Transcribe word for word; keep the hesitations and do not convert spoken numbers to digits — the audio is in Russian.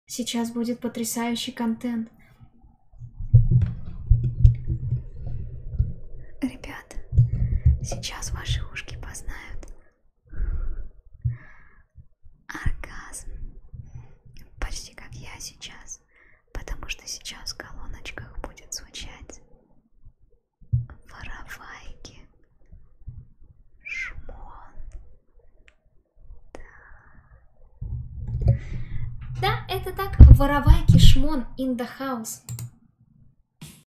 Сейчас будет потрясающий контент. Ребят, сейчас ваши ушки познают оргазм. Почти как я сейчас. Потому что сейчас в колоночках будет звучать воровайки. Шмон. Да. Да, это так. Воровайки, шмон in the house.